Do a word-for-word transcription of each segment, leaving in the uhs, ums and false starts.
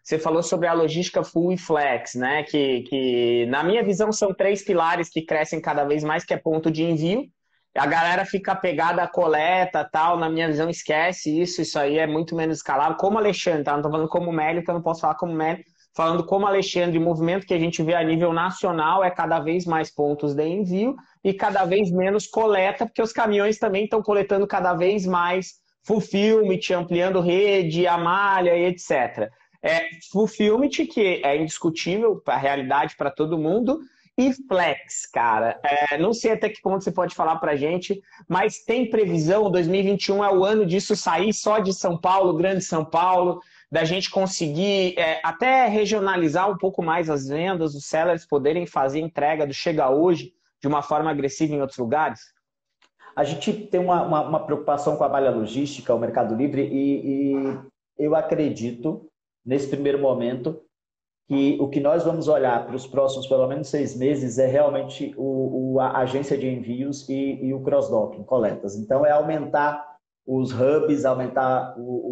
você falou sobre a logística full e flex, né? Que, que na minha visão são três pilares que crescem cada vez mais, que é ponto de envio. A galera fica pegada à coleta, tal, na minha visão esquece isso, isso aí é muito menos escalável. Como Alexandre, tá? Não tô falando como Meli, então eu não posso falar como Meli. Falando como Alexandre, o movimento que a gente vê a nível nacional é cada vez mais pontos de envio e cada vez menos coleta, porque os caminhões também estão coletando cada vez mais fulfillment, ampliando rede, a malha e etcétera. É, fulfillment, que é indiscutível, a realidade para todo mundo, e flex, cara. É, não sei até que ponto você pode falar para a gente, mas tem previsão, dois mil e vinte e um é o ano disso sair só de São Paulo, Grande São Paulo, da gente conseguir é, até regionalizar um pouco mais as vendas, os sellers poderem fazer entrega do Chega Hoje de uma forma agressiva em outros lugares? A gente tem uma, uma, uma preocupação com a malha logística, o Mercado Livre, e, e eu acredito, nesse primeiro momento, que o que nós vamos olhar para os próximos, pelo menos seis meses, é realmente o, o a agência de envios e, e o cross-docking, coletas. Então, é aumentar os hubs, aumentar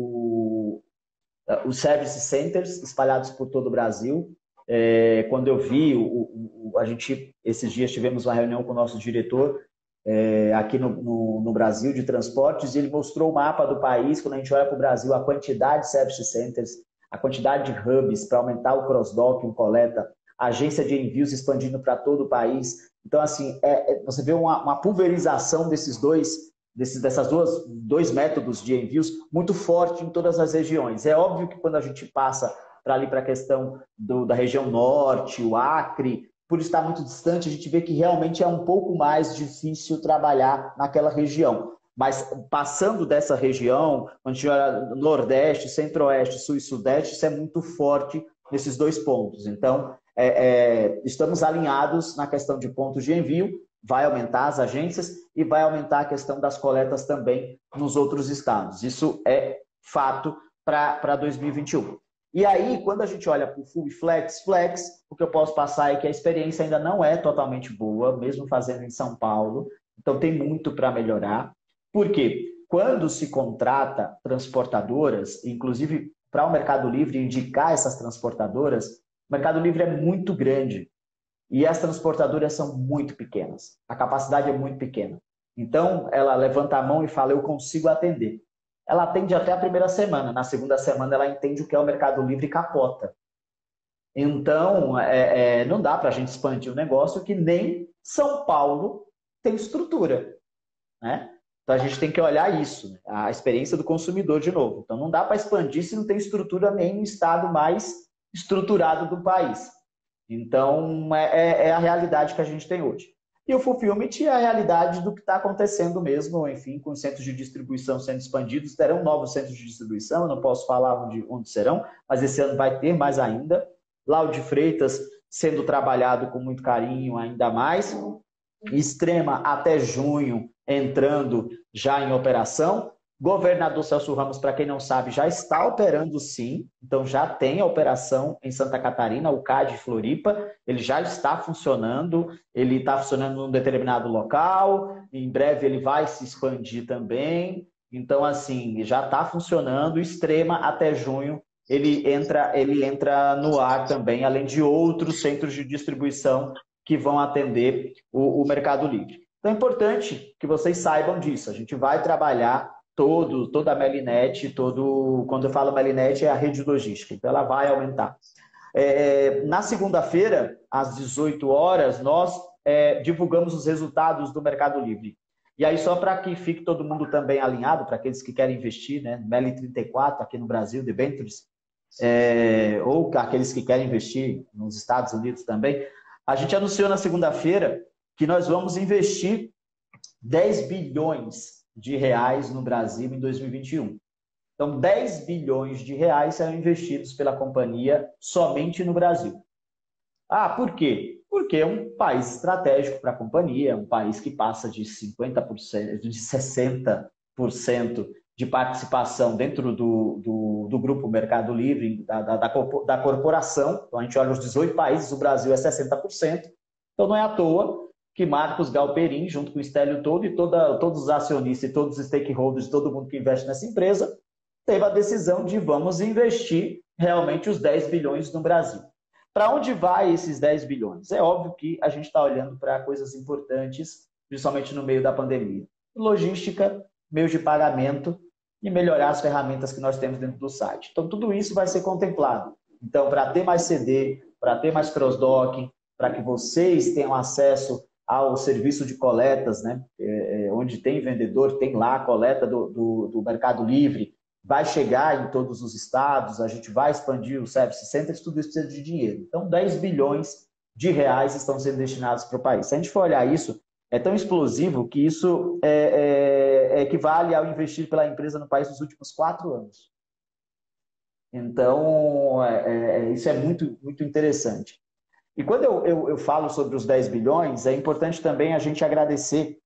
o, o, os service centers espalhados por todo o Brasil. É, quando eu vi, o, o, a gente, esses dias tivemos uma reunião com o nosso diretor, É, aqui no, no, no Brasil, de transportes, e ele mostrou o mapa do país. Quando a gente olha para o Brasil, a quantidade de service centers, a quantidade de hubs para aumentar o cross-docking, coleta, a agência de envios expandindo para todo o país. Então, assim, é, é, você vê uma, uma pulverização desses dois, desses, dessas duas, dois métodos de envios muito forte em todas as regiões. É óbvio que quando a gente passa para ali para a questão do, da região norte, o Acre, por estar muito distante, a gente vê que realmente é um pouco mais difícil trabalhar naquela região. Mas passando dessa região, quando a gente olha Nordeste, Centro-Oeste, Sul e Sudeste, isso é muito forte nesses dois pontos. Então, é, é, estamos alinhados na questão de pontos de envio, vai aumentar as agências e vai aumentar a questão das coletas também nos outros estados. Isso é fato para dois mil e vinte e um. E aí, quando a gente olha para o Full Flex, Flex, o que eu posso passar é que a experiência ainda não é totalmente boa, mesmo fazendo em São Paulo. Então, tem muito para melhorar. Por quê? Quando se contrata transportadoras, inclusive para o Mercado Livre indicar essas transportadoras, o Mercado Livre é muito grande e as transportadoras são muito pequenas. A capacidade é muito pequena. Então, ela levanta a mão e fala, eu consigo atender. Ela atende até a primeira semana. Na segunda semana, ela entende o que é o Mercado Livre e capota. Então, é, é, não dá para a gente expandir o negócio que nem São Paulo tem estrutura, né? Então, a gente tem que olhar isso, né? A experiência do consumidor de novo. Então, não dá para expandir se não tem estrutura nem no estado mais estruturado do país. Então, é, é a realidade que a gente tem hoje. E o fulfillment é a realidade do que está acontecendo mesmo, enfim, com os centros de distribuição sendo expandidos. Terão novos centros de distribuição, eu não posso falar onde, onde serão, mas esse ano vai ter mais ainda. Lauro de Freitas sendo trabalhado com muito carinho ainda mais. Extrema até junho entrando já em operação. Governador Celso Ramos, para quem não sabe, já está operando sim, então já tem a operação em Santa Catarina, o C A D Floripa, ele já está funcionando, ele está funcionando num determinado local, em breve ele vai se expandir também, então assim, já está funcionando, Extrema até junho ele entra, ele entra no ar também, além de outros centros de distribuição que vão atender o, o Mercado Livre. Então é importante que vocês saibam disso, a gente vai trabalhar Todo, toda a Melinet, todo, quando eu falo Melinet é a rede logística, então ela vai aumentar. É, na segunda-feira, às dezoito horas, nós é, divulgamos os resultados do Mercado Livre. E aí, só para que fique todo mundo também alinhado, para aqueles que querem investir, né, Meli trinta e quatro aqui no Brasil, debentures, é, ou aqueles que querem investir nos Estados Unidos também, a gente anunciou na segunda-feira que nós vamos investir dez bilhões de reais no Brasil em dois mil e vinte e um. Então, dez bilhões de reais serão investidos pela companhia somente no Brasil. Ah, por quê? Porque é um país estratégico para a companhia, é um país que passa de cinquenta por cento, de sessenta por cento de participação dentro do, do, do grupo Mercado Livre, da, da, da corporação. Então, a gente olha os dezoito países, o Brasil é sessenta por cento. Então, não é à toa que Marcos Galperin, junto com o Estélio todo e toda, todos os acionistas e todos os stakeholders, todo mundo que investe nessa empresa, teve a decisão de vamos investir realmente os dez bilhões no Brasil. Para onde vai esses dez bilhões? É óbvio que a gente está olhando para coisas importantes, principalmente no meio da pandemia. Logística, meios de pagamento e melhorar as ferramentas que nós temos dentro do site. Então, tudo isso vai ser contemplado. Então, para ter mais C D, para ter mais cross-docking, para que vocês tenham acesso ao serviço de coletas, né? É, onde tem vendedor, tem lá a coleta do, do, do Mercado Livre, vai chegar em todos os estados, a gente vai expandir o Service Centers, tudo isso precisa de dinheiro. Então, dez bilhões de reais estão sendo destinados para o país. Se a gente for olhar isso, é tão explosivo que isso é, é, é equivale ao investir pela empresa no país nos últimos quatro anos. Então, é, é, isso é muito, muito interessante. E quando eu, eu, eu falo sobre os dez bilhões, é importante também a gente agradecer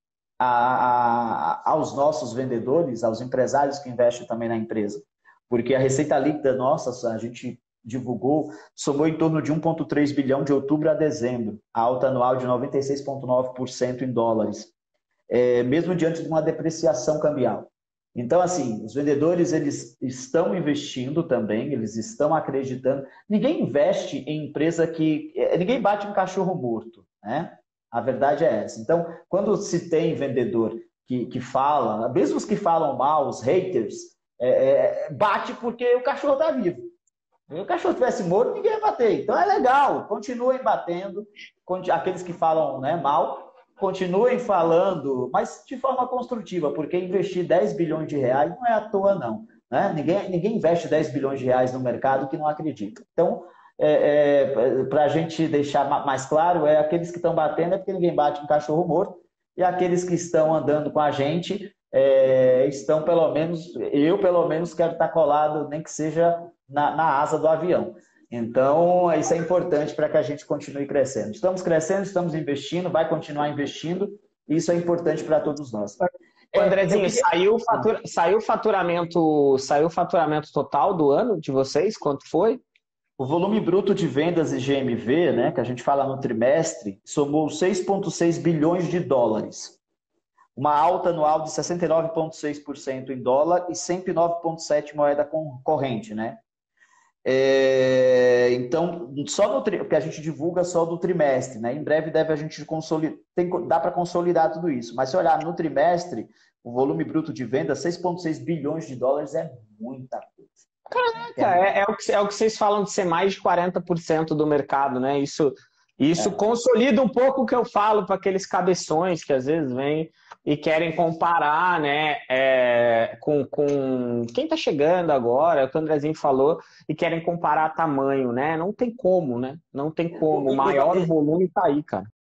a, a, aos nossos vendedores, aos empresários que investem também na empresa. Porque a receita líquida nossa, a gente divulgou, somou em torno de um vírgula três bilhão de outubro a dezembro, a alta anual de noventa e seis vírgula nove por cento em dólares, é, mesmo diante de uma depreciação cambial. Então, assim, os vendedores eles estão investindo também, eles estão acreditando. Ninguém investe em empresa que... Ninguém bate um cachorro morto, né? A verdade é essa. Então, quando se tem vendedor que, que fala, mesmo os que falam mal, os haters, é, é, bate porque o cachorro está vivo. Se o cachorro estivesse morto, ninguém ia bater. Então é legal, continuem batendo. Aqueles que falam, né, mal, continuem falando, mas de forma construtiva, porque investir dez bilhões de reais não é à toa, não. Né? Ninguém, ninguém investe dez bilhões de reais no mercado que não acredita. Então, é, é, para a gente deixar mais claro, é aqueles que estão batendo é porque ninguém bate em cachorro morto, e aqueles que estão andando com a gente é, estão, pelo menos, eu pelo menos quero estar colado, nem que seja na, na asa do avião. Então, isso é importante para que a gente continue crescendo. Estamos crescendo, estamos investindo, vai continuar investindo, e isso é importante para todos nós. É, Andrezinho, queria... saiu, fatura... saiu, faturamento... saiu o faturamento total do ano de vocês? Quanto foi? O volume bruto de vendas e G M V, né, que a gente fala no trimestre, somou seis vírgula seis bilhões de dólares. Uma alta anual de sessenta e nove vírgula seis por cento em dólar e cento e nove vírgula sete por cento moeda corrente, né? É, então, só no tri... porque a gente divulga só do trimestre, né? Em breve deve a gente consolidar, tem... dá para consolidar tudo isso. Mas se olhar no trimestre, o volume bruto de venda, seis vírgula seis bilhões de dólares é muita coisa. Caraca, é, é, o que, é o que vocês falam de ser mais de quarenta por cento do mercado, né? Isso, isso é. consolida um pouco o que eu falo para aqueles cabeções que às vezes vêm e querem comparar, né, é, com, com quem está chegando agora, é o que o Andrezinho falou, e querem comparar tamanho, né? Não tem como, né? Não tem como. O maior volume está aí, cara.